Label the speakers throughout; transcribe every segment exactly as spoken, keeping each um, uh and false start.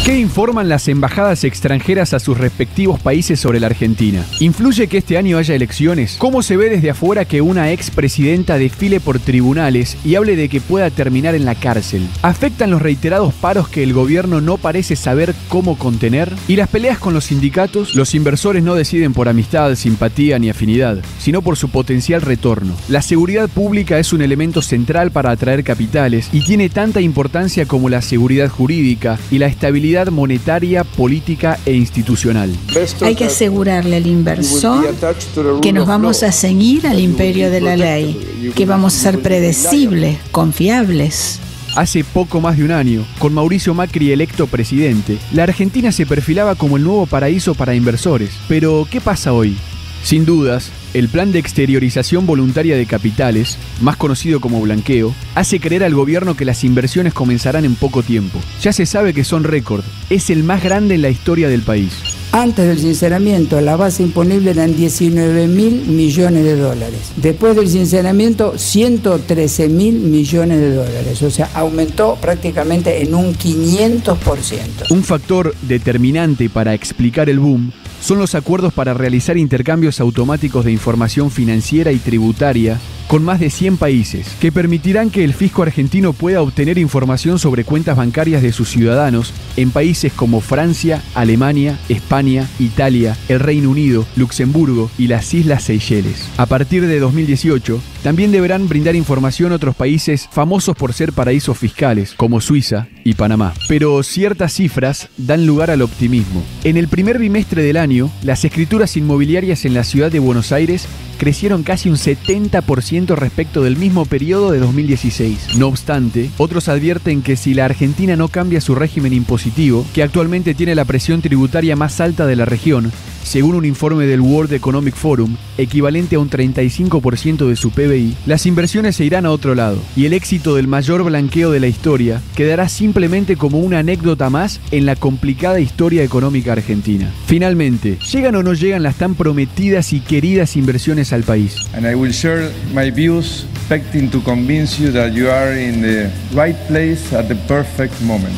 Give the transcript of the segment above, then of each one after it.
Speaker 1: ¿Qué informan las embajadas extranjeras a sus respectivos países sobre la Argentina? ¿Influye que este año haya elecciones? ¿Cómo se ve desde afuera que una expresidenta desfile por tribunales y hable de que pueda terminar en la cárcel? ¿Afectan los reiterados paros que el gobierno no parece saber cómo contener? ¿Y las peleas con los sindicatos? Los inversores no deciden por amistad, simpatía ni afinidad, sino por su potencial retorno. La seguridad pública es un elemento central para atraer capitales y tiene tanta importancia como la seguridad jurídica y la estabilidad monetaria, política e institucional.
Speaker 2: Hay que asegurarle al inversor que nos vamos a ceñir al imperio de la ley, que vamos a ser predecibles, confiables.
Speaker 1: Hace poco más de un año, con Mauricio Macri electo presidente, la Argentina se perfilaba como el nuevo paraíso para inversores. Pero, ¿qué pasa hoy? Sin dudas, el plan de exteriorización voluntaria de capitales, más conocido como blanqueo, hace creer al gobierno que las inversiones comenzarán en poco tiempo. Ya se sabe que son récord, es el más grande en la historia del país.
Speaker 3: Antes del sinceramiento, la base imponible eran diecinueve mil millones de dólares. Después del sinceramiento, ciento trece mil millones de dólares. O sea, aumentó prácticamente en un quinientos por ciento.
Speaker 1: Un factor determinante para explicar el boom son los acuerdos para realizar intercambios automáticos de información financiera y tributaria con más de cien países, que permitirán que el fisco argentino pueda obtener información sobre cuentas bancarias de sus ciudadanos en países como Francia, Alemania, España, Italia, el Reino Unido, Luxemburgo y las Islas Seychelles. A partir de dos mil dieciocho, también deberán brindar información a otros países famosos por ser paraísos fiscales, como Suiza y Panamá. Pero ciertas cifras dan lugar al optimismo. En el primer bimestre del año, las escrituras inmobiliarias en la ciudad de Buenos Aires crecieron casi un setenta por ciento respecto del mismo periodo de dos mil dieciséis. No obstante, otros advierten que si la Argentina no cambia su régimen impositivo, que actualmente tiene la presión tributaria más alta de la región, según un informe del World Economic Forum, equivalente a un treinta y cinco por ciento de su P B I, las inversiones se irán a otro lado, y el éxito del mayor blanqueo de la historia quedará simplemente como una anécdota más en la complicada historia económica argentina. Finalmente, ¿llegan o no llegan las tan prometidas y queridas inversiones al país?
Speaker 4: And I will share my views, expecting to convince you that you are in the right place at the perfect moment.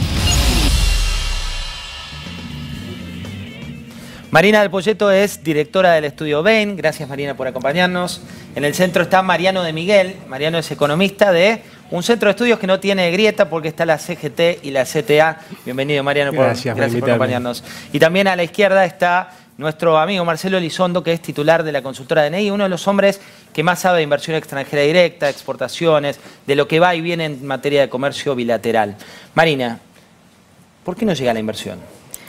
Speaker 5: Marina del Poyeto es directora del estudio Bain. Gracias, Marina, por acompañarnos. En el centro está Mariano de Miguel. Mariano es economista de un centro de estudios que no tiene grieta porque está la C G T y la C T A. Bienvenido, Mariano, por, gracias, gracias por acompañarnos. Y también a la izquierda está nuestro amigo Marcelo Elizondo, que es titular de la consultora D N I, uno de los hombres que más sabe de inversión extranjera directa, exportaciones, de lo que va y viene en materia de comercio bilateral. Marina, ¿por qué no llega la inversión?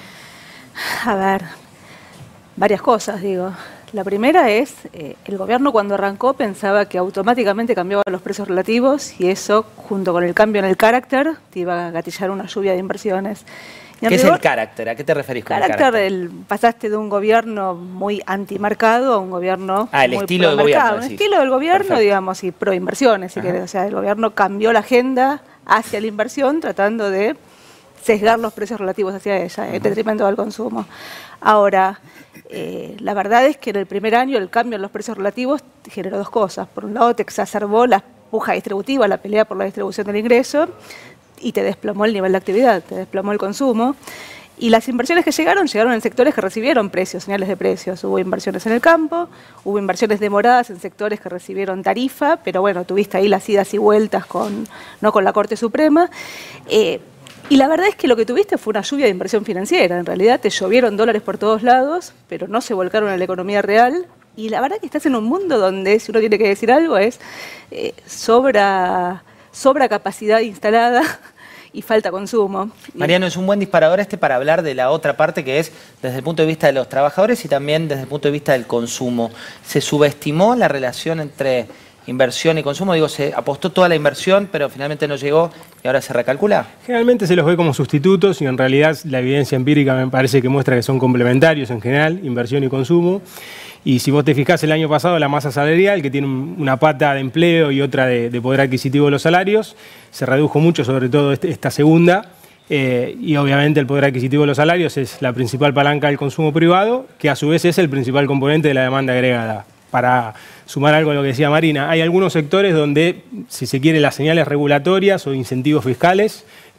Speaker 6: A ver, varias cosas, digo. La primera es, eh, el gobierno cuando arrancó pensaba que automáticamente cambiaban los precios relativos y eso, junto con el cambio en el carácter, te iba a gatillar una lluvia de inversiones.
Speaker 5: ¿Qué rigor, es el carácter? ¿A qué te referís con
Speaker 6: carácter, el carácter? El, pasaste de un gobierno muy antimercado a un gobierno
Speaker 5: ah, el
Speaker 6: muy
Speaker 5: estilo del gobierno.
Speaker 6: Un estilo del gobierno, Perfecto. digamos, y pro inversiones, si querés. O sea, el gobierno cambió la agenda hacia la inversión tratando de sesgar los precios relativos hacia ella, uh-huh. en detrimento del consumo. Ahora, eh, la verdad es que en el primer año el cambio en los precios relativos generó dos cosas. Por un lado, te exacerbó la puja distributiva, la pelea por la distribución del ingreso, y te desplomó el nivel de actividad, te desplomó el consumo. Y las inversiones que llegaron, llegaron en sectores que recibieron precios, señales de precios. Hubo inversiones en el campo, hubo inversiones demoradas en sectores que recibieron tarifa, pero bueno, tuviste ahí las idas y vueltas con, no con la Corte Suprema. Eh, y la verdad es que lo que tuviste fue una lluvia de inversión financiera. En realidad te llovieron dólares por todos lados, pero no se volcaron en la economía real. Y la verdad que estás en un mundo donde, si uno tiene que decir algo, es eh, sobra... sobra capacidad instalada y falta consumo.
Speaker 5: Mariano, es un buen disparador este para hablar de la otra parte que es desde el punto de vista de los trabajadores y también desde el punto de vista del consumo. ¿Se subestimó la relación entre inversión y consumo? Digo, se apostó toda la inversión, pero finalmente no llegó y ahora se recalcula.
Speaker 7: Generalmente se los ve como sustitutos y en realidad la evidencia empírica me parece que muestra que son complementarios en general, inversión y consumo. Y si vos te fijás el año pasado, la masa salarial, que tiene una pata de empleo y otra de, de poder adquisitivo de los salarios, se redujo mucho, sobre todo este, esta segunda, eh, y obviamente el poder adquisitivo de los salarios es la principal palanca del consumo privado, que a su vez es el principal componente de la demanda agregada. Para sumar algo a lo que decía Marina, hay algunos sectores donde, si se quiere, las señales regulatorias o incentivos fiscales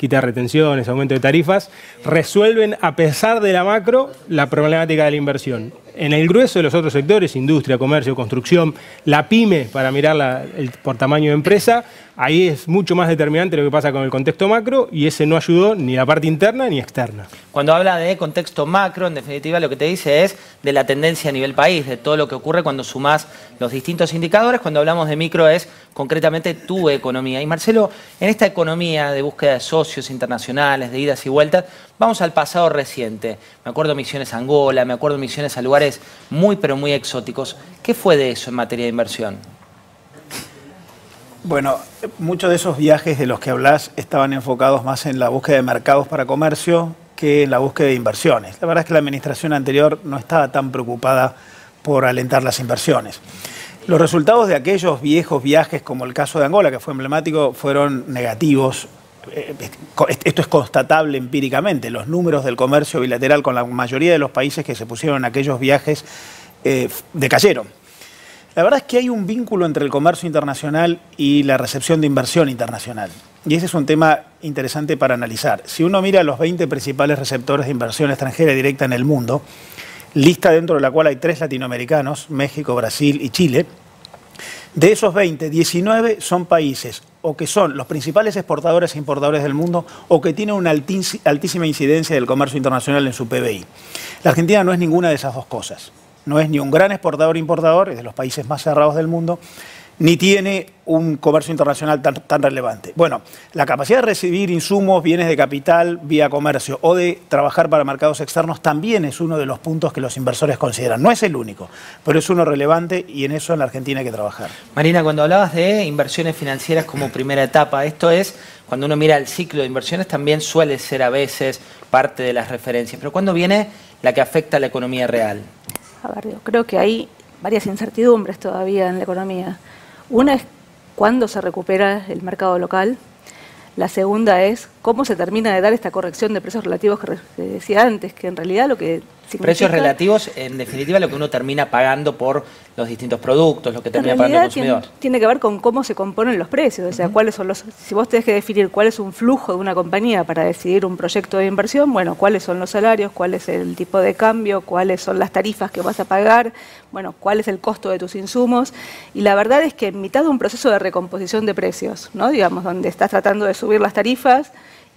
Speaker 7: quita de retenciones, aumento de tarifas, resuelven a pesar de la macro la problemática de la inversión. En el grueso de los otros sectores, industria, comercio, construcción, la pyme, para mirarla el, por tamaño de empresa, ahí es mucho más determinante lo que pasa con el contexto macro y ese no ayudó ni la parte interna ni externa.
Speaker 5: Cuando habla de contexto macro, en definitiva lo que te dice es de la tendencia a nivel país, de todo lo que ocurre cuando sumás los distintos indicadores. Cuando hablamos de micro es concretamente tu economía. Y Marcelo, en esta economía de búsqueda de socios internacionales, de idas y vueltas, vamos al pasado reciente. Me acuerdo misiones a Angola, me acuerdo misiones a lugares muy pero muy exóticos. ¿Qué fue de eso en materia de inversión?
Speaker 8: Bueno, muchos de esos viajes de los que hablas estaban enfocados más en la búsqueda de mercados para comercio que en la búsqueda de inversiones. La verdad es que la administración anterior no estaba tan preocupada por alentar las inversiones. Los resultados de aquellos viejos viajes, como el caso de Angola, que fue emblemático, fueron negativos. Esto es constatable empíricamente. Los números del comercio bilateral con la mayoría de los países que se pusieron en aquellos viajes eh, decayeron. La verdad es que hay un vínculo entre el comercio internacional y la recepción de inversión internacional. Y ese es un tema interesante para analizar. Si uno mira los veinte principales receptores de inversión extranjera directa en el mundo, lista dentro de la cual hay tres latinoamericanos, México, Brasil y Chile, de esos veinte, diecinueve son países o que son los principales exportadores e importadores del mundo o que tienen una altísima incidencia del comercio internacional en su P B I. La Argentina no es ninguna de esas dos cosas. No es ni un gran exportador-importador, es de los países más cerrados del mundo, ni tiene un comercio internacional tan, tan relevante. Bueno, la capacidad de recibir insumos, bienes de capital vía comercio o de trabajar para mercados externos también es uno de los puntos que los inversores consideran. No es el único, pero es uno relevante y en eso en la Argentina hay que trabajar.
Speaker 5: Marina, cuando hablabas de inversiones financieras como primera etapa, esto es, cuando uno mira el ciclo de inversiones también suele ser a veces parte de las referencias, pero ¿cuándo viene la que afecta a la economía real?
Speaker 6: A ver, yo creo que hay varias incertidumbres todavía en la economía. Una es cuándo se recupera el mercado local. La segunda es cómo se termina de dar esta corrección de precios relativos que decía antes, que en realidad lo que significa...
Speaker 5: Precios relativos, en definitiva, lo que uno termina pagando por los distintos productos, lo que termina pagando el consumidor.
Speaker 6: Tiene, tiene que ver con cómo se componen los precios, o sea, uh-huh. cuáles son los... Si vos tenés que definir cuál es un flujo de una compañía para decidir un proyecto de inversión, bueno, cuáles son los salarios, cuál es el tipo de cambio, cuáles son las tarifas que vas a pagar, bueno, cuál es el costo de tus insumos. Y la verdad es que en mitad de un proceso de recomposición de precios, ¿no? Digamos, donde estás tratando de subir las tarifas,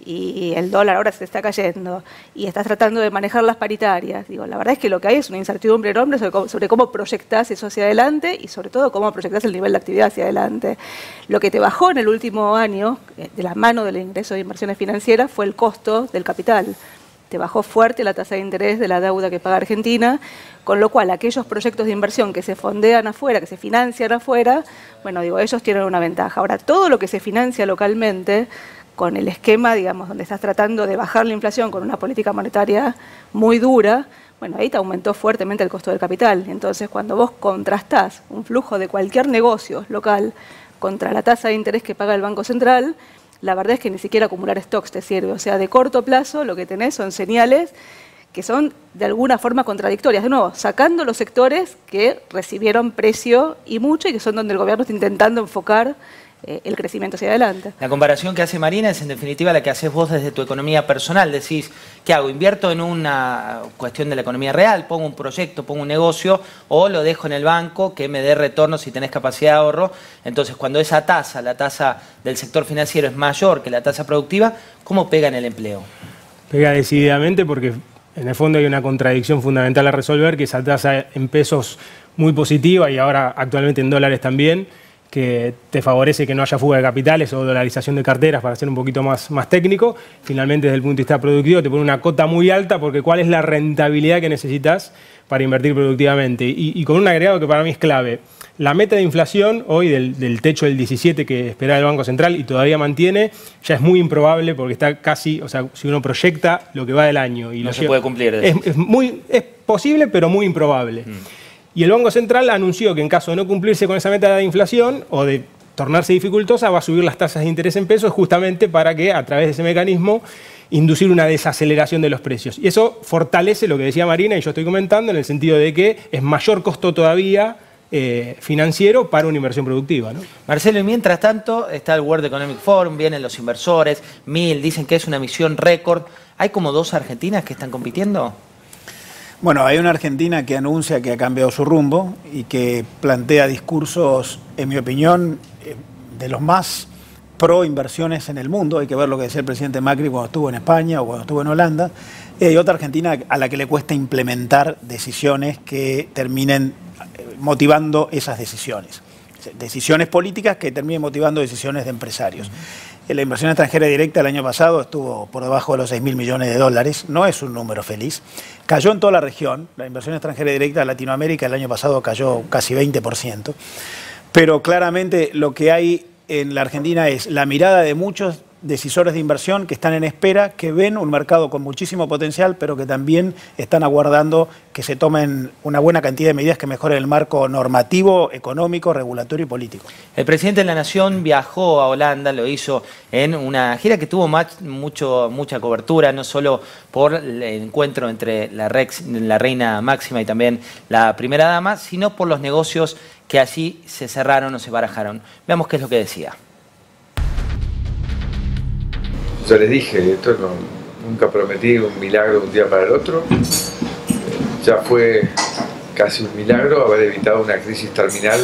Speaker 6: y el dólar ahora se está cayendo y estás tratando de manejar las paritarias. Digo, la verdad es que lo que hay es una incertidumbre enorme sobre cómo, sobre cómo proyectás eso hacia adelante y sobre todo cómo proyectás el nivel de actividad hacia adelante. Lo que te bajó en el último año, de la mano del ingreso de inversiones financieras, fue el costo del capital. Te bajó fuerte la tasa de interés de la deuda que paga Argentina, con lo cual aquellos proyectos de inversión que se fondean afuera, que se financian afuera, bueno, digo, ellos tienen una ventaja. Ahora, todo lo que se financia localmente, con el esquema, digamos, donde estás tratando de bajar la inflación con una política monetaria muy dura, bueno, ahí te aumentó fuertemente el costo del capital. Entonces, cuando vos contrastás un flujo de cualquier negocio local contra la tasa de interés que paga el Banco Central, la verdad es que ni siquiera acumular stocks te sirve. O sea, de corto plazo lo que tenés son señales que son de alguna forma contradictorias. De nuevo, sacando los sectores que recibieron precio y mucho y que son donde el gobierno está intentando enfocar el crecimiento hacia adelante.
Speaker 5: La comparación que hace Marina es en definitiva la que haces vos desde tu economía personal. Decís, ¿qué hago? ¿Invierto en una cuestión de la economía real? ¿Pongo un proyecto, pongo un negocio? ¿O lo dejo en el banco que me dé retorno si tenés capacidad de ahorro? Entonces, cuando esa tasa, la tasa del sector financiero es mayor que la tasa productiva, ¿cómo pega en el empleo?
Speaker 7: Pega decididamente porque en el fondo hay una contradicción fundamental a resolver, que esa tasa en pesos muy positiva y ahora actualmente en dólares también, que te favorece que no haya fuga de capitales o dolarización de carteras, para ser un poquito más, más técnico. Finalmente, desde el punto de vista productivo, te pone una cota muy alta porque ¿cuál es la rentabilidad que necesitas para invertir productivamente? Y, y con un agregado que para mí es clave. La meta de inflación hoy del, del techo del diecisiete que esperaba el Banco Central y todavía mantiene, ya es muy improbable porque está casi, o sea, si uno proyecta lo que va del año. Y
Speaker 5: no
Speaker 7: lo
Speaker 5: se
Speaker 7: lleva,
Speaker 5: puede cumplir.
Speaker 7: Es, es, muy, es posible, pero muy improbable. Mm. Y el Banco Central anunció que en caso de no cumplirse con esa meta de inflación o de tornarse dificultosa, va a subir las tasas de interés en pesos justamente para que, a través de ese mecanismo, inducir una desaceleración de los precios. Y eso fortalece lo que decía Marina y yo estoy comentando en el sentido de que es mayor costo todavía eh, financiero para una inversión productiva, ¿no?
Speaker 5: Marcelo, y mientras tanto está el World Economic Forum, vienen los inversores, mil, dicen que es una misión récord. ¿Hay como dos Argentinas que están compitiendo?
Speaker 8: Bueno, hay una Argentina que anuncia que ha cambiado su rumbo y que plantea discursos, en mi opinión, de los más pro inversiones en el mundo. Hay que ver lo que decía el presidente Macri cuando estuvo en España o cuando estuvo en Holanda. Y hay otra Argentina a la que le cuesta implementar decisiones que terminen motivando esas decisiones. Decisiones políticas que terminen motivando decisiones de empresarios. La inversión extranjera directa el año pasado estuvo por debajo de los seis mil millones de dólares. No es un número feliz. Cayó en toda la región. La inversión extranjera directa de Latinoamérica el año pasado cayó casi veinte por ciento. Pero claramente lo que hay en la Argentina es la mirada de muchos decisores de inversión que están en espera, que ven un mercado con muchísimo potencial, pero que también están aguardando que se tomen una buena cantidad de medidas que mejoren el marco normativo, económico, regulatorio y político.
Speaker 5: El presidente de la Nación viajó a Holanda, lo hizo en una gira que tuvo más, mucho, mucha cobertura, no solo por el encuentro entre la, Rex, la reina Máxima y también la primera dama, sino por los negocios que allí se cerraron o se barajaron. Veamos qué es lo que decía.
Speaker 9: Yo les dije, esto no, nunca prometí un milagro de un día para el otro. Ya fue casi un milagro haber evitado una crisis terminal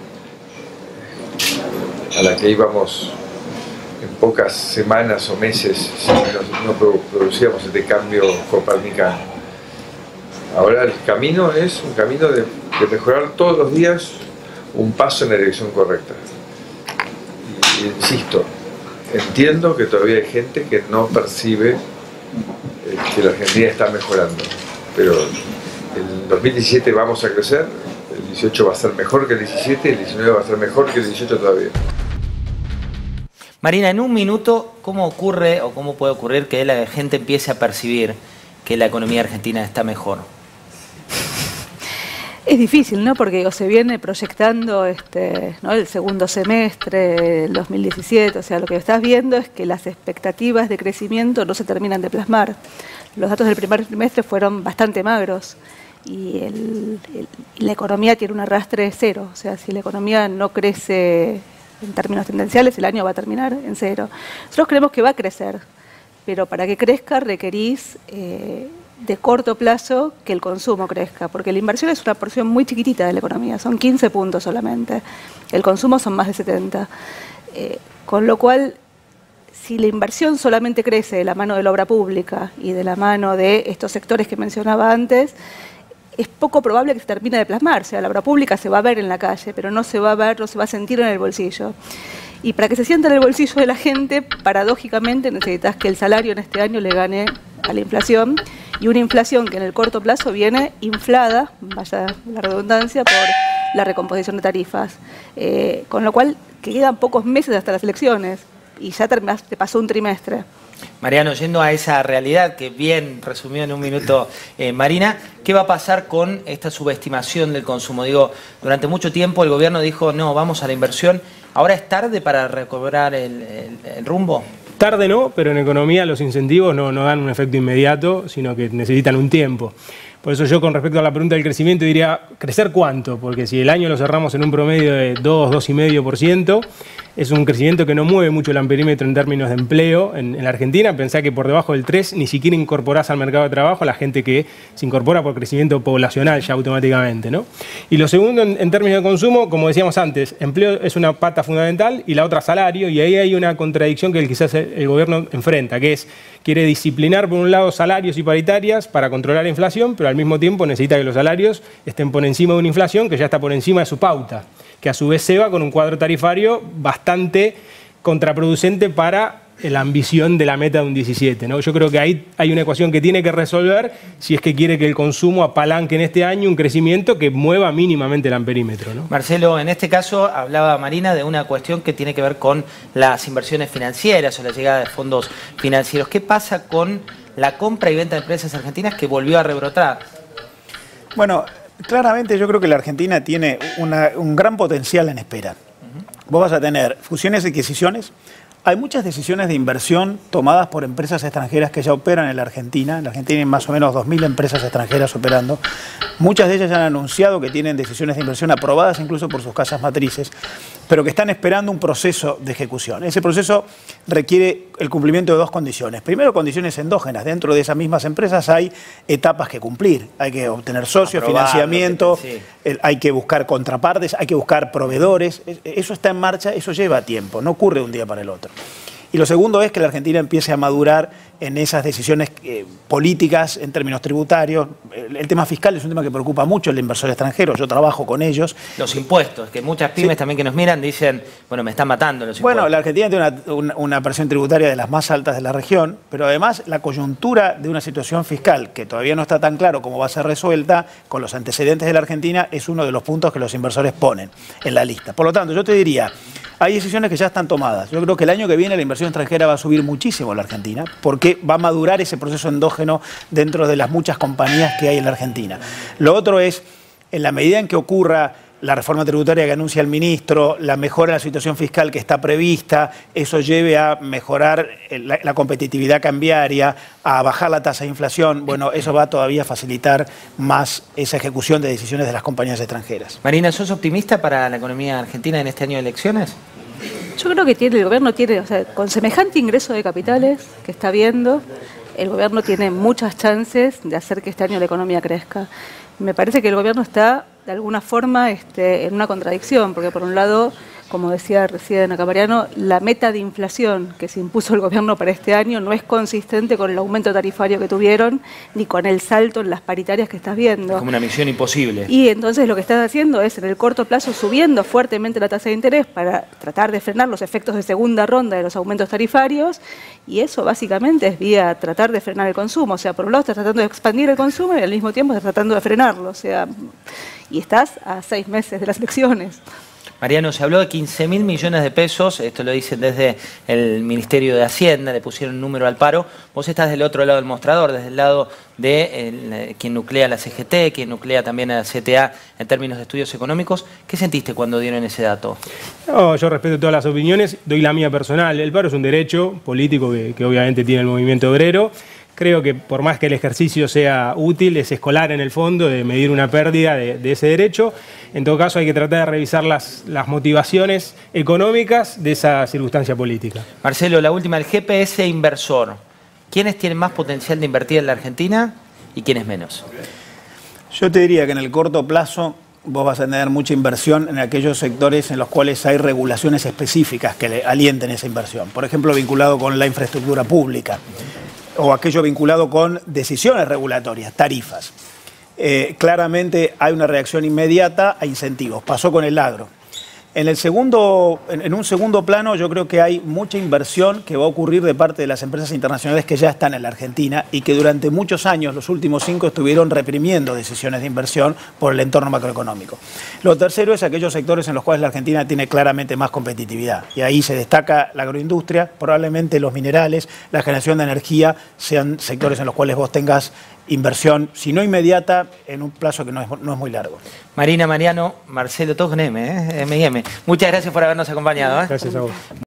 Speaker 9: a la que íbamos en pocas semanas o meses si no, no producíamos este cambio copernicano. Ahora el camino es un camino de, de mejorar todos los días un paso en la dirección correcta. Y, y insisto, entiendo que todavía hay gente que no percibe eh, que la Argentina está mejorando, pero el dos mil diecisiete vamos a crecer, el dieciocho va a ser mejor que el diecisiete, el diecinueve va a ser mejor que el dieciocho todavía.
Speaker 5: Marina, en un minuto, ¿cómo ocurre o cómo puede ocurrir que la gente empiece a percibir que la economía argentina está mejor?
Speaker 6: Es difícil, ¿no? Porque o se viene proyectando este, ¿no? el segundo semestre, el dos mil diecisiete, o sea, lo que estás viendo es que las expectativas de crecimiento no se terminan de plasmar. Los datos del primer trimestre fueron bastante magros y el, el, la economía tiene un arrastre de cero, o sea, si la economía no crece en términos tendenciales, el año va a terminar en cero. Nosotros creemos que va a crecer, pero para que crezca requerís Eh, de corto plazo que el consumo crezca, porque la inversión es una porción muy chiquitita de la economía, son quince puntos solamente, el consumo son más de setenta, eh, con lo cual si la inversión solamente crece de la mano de la obra pública y de la mano de estos sectores que mencionaba antes, es poco probable que se termine de plasmar. O sea, la obra pública se va a ver en la calle, pero no se va a ver, no se va a sentir en el bolsillo. Y para que se sienta en el bolsillo de la gente, paradójicamente necesitas que el salario en este año le gane a la inflación, y una inflación que en el corto plazo viene inflada, vaya la redundancia, por la recomposición de tarifas. Eh, con lo cual, que quedan pocos meses hasta las elecciones, y ya te, te pasó un trimestre.
Speaker 5: Mariano, yendo a esa realidad que bien resumió en un minuto eh, Marina, ¿qué va a pasar con esta subestimación del consumo? Digo, durante mucho tiempo el gobierno dijo, no, vamos a la inversión. ¿Ahora es tarde para recobrar el, el, el rumbo?
Speaker 7: Tarde no, pero en economía los incentivos no, no dan un efecto inmediato, sino que necesitan un tiempo. Por eso yo con respecto a la pregunta del crecimiento diría, ¿crecer cuánto? Porque si el año lo cerramos en un promedio de dos, dos coma cinco por ciento, es un crecimiento que no mueve mucho el amperímetro en términos de empleo en, en la Argentina. Pensá que por debajo del tres ni siquiera incorporás al mercado de trabajo a la gente que se incorpora por crecimiento poblacional ya automáticamente, ¿no? Y lo segundo, en, en términos de consumo, como decíamos antes, empleo es una pata fundamental y la otra salario, y ahí hay una contradicción que quizás el, el gobierno enfrenta, que es, quiere disciplinar por un lado salarios y paritarias para controlar la inflación, pero al mismo tiempo necesita que los salarios estén por encima de una inflación que ya está por encima de su pauta, que a su vez se va con un cuadro tarifario bastante contraproducente para la ambición de la meta de un diecisiete, ¿no? Yo creo que ahí hay una ecuación que tiene que resolver si es que quiere que el consumo apalanque en este año un crecimiento que mueva mínimamente el amperímetro, ¿no?
Speaker 5: Marcelo, en este caso hablaba Marina de una cuestión que tiene que ver con las inversiones financieras o la llegada de fondos financieros. ¿Qué pasa con la compra y venta de empresas argentinas que volvió a rebrotar?
Speaker 8: Bueno, claramente yo creo que la Argentina tiene una, un gran potencial en espera. Uh-huh. Vos vas a tener fusiones y adquisiciones Hay muchas decisiones de inversión tomadas por empresas extranjeras que ya operan en la Argentina. En la Argentina hay más o menos dos mil empresas extranjeras operando. Muchas de ellas ya han anunciado que tienen decisiones de inversión aprobadas incluso por sus casas matrices, pero que están esperando un proceso de ejecución. Ese proceso requiere el cumplimiento de dos condiciones. Primero, condiciones endógenas. Dentro de esas mismas empresas hay etapas que cumplir. Hay que obtener socios, Aprobar, financiamiento, sí. el, hay que buscar contrapartes, hay que buscar proveedores. Eso está en marcha, eso lleva tiempo, no ocurre de un día para el otro. Y lo segundo es que la Argentina empiece a madurar en esas decisiones eh, políticas en términos tributarios. El, el tema fiscal es un tema que preocupa mucho al inversor extranjero, yo trabajo con ellos.
Speaker 5: Los impuestos, que muchas pymes sí. también que nos miran dicen, bueno, me están matando los impuestos.
Speaker 8: Bueno, la Argentina tiene una, una, una presión tributaria de las más altas de la región, pero además la coyuntura de una situación fiscal que todavía no está tan claro cómo va a ser resuelta, con los antecedentes de la Argentina, es uno de los puntos que los inversores ponen en la lista. Por lo tanto, yo te diría, hay decisiones que ya están tomadas. Yo creo que el año que viene la inversión extranjera va a subir muchísimo en la Argentina, porque va a madurar ese proceso endógeno dentro de las muchas compañías que hay en la Argentina. Lo otro es, en la medida en que ocurra la reforma tributaria que anuncia el ministro, la mejora de la situación fiscal que está prevista, eso lleve a mejorar la, la competitividad cambiaria, a bajar la tasa de inflación, bueno, eso va todavía a facilitar más esa ejecución de decisiones de las compañías extranjeras.
Speaker 5: Marina, ¿sos optimista para la economía argentina en este año de elecciones?
Speaker 6: Yo creo que tiene, el gobierno tiene, o sea, con semejante ingreso de capitales que está viendo, el gobierno tiene muchas chances de hacer que este año la economía crezca. Me parece que el gobierno está, de alguna forma, este, en una contradicción, porque por un lado, como decía recién acá Mariano, la meta de inflación que se impuso el gobierno para este año no es consistente con el aumento tarifario que tuvieron, ni con el salto en las paritarias que estás viendo.
Speaker 5: Es como una misión imposible.
Speaker 6: Y entonces lo que estás haciendo es, en el corto plazo, subiendo fuertemente la tasa de interés para tratar de frenar los efectos de segunda ronda de los aumentos tarifarios, y eso básicamente es vía tratar de frenar el consumo. O sea, por un lado estás tratando de expandir el consumo y al mismo tiempo estás tratando de frenarlo. O sea, y estás a seis meses de las elecciones.
Speaker 5: Mariano, se habló de quince mil millones de pesos, esto lo dicen desde el Ministerio de Hacienda, le pusieron un número al paro. Vos estás del otro lado del mostrador, desde el lado de el, quien nuclea la C G T, quien nuclea también a la C T A en términos de estudios económicos. ¿Qué sentiste cuando dieron ese dato?
Speaker 7: No, yo respeto todas las opiniones, doy la mía personal. El paro es un derecho político que, que obviamente tiene el movimiento obrero. Creo que por más que el ejercicio sea útil, es escolar en el fondo de medir una pérdida de, de ese derecho. En todo caso hay que tratar de revisar las, las motivaciones económicas de esa circunstancia política.
Speaker 5: Marcelo, la última, el G P S inversor. ¿Quiénes tienen más potencial de invertir en la Argentina y quiénes menos?
Speaker 8: Yo te diría que en el corto plazo vos vas a tener mucha inversión en aquellos sectores en los cuales hay regulaciones específicas que le alienten esa inversión. Por ejemplo, vinculado con la infraestructura pública, o aquello vinculado con decisiones regulatorias, tarifas. Eh, claramente hay una reacción inmediata a incentivos. Pasó con el agro. En, el segundo, en, en un segundo plano yo creo que hay mucha inversión que va a ocurrir de parte de las empresas internacionales que ya están en la Argentina y que durante muchos años, los últimos cinco, estuvieron reprimiendo decisiones de inversión por el entorno macroeconómico. Lo tercero es aquellos sectores en los cuales la Argentina tiene claramente más competitividad. Y ahí se destaca la agroindustria, probablemente los minerales, la generación de energía sean sectores en los cuales vos tengas inversión, si no inmediata, en un plazo que no es, no es muy largo.
Speaker 5: Marina, Mariano, Marcelo, todos con M, ¿eh? M y M. Muchas gracias por habernos acompañado. ¿eh?
Speaker 7: Gracias a vos.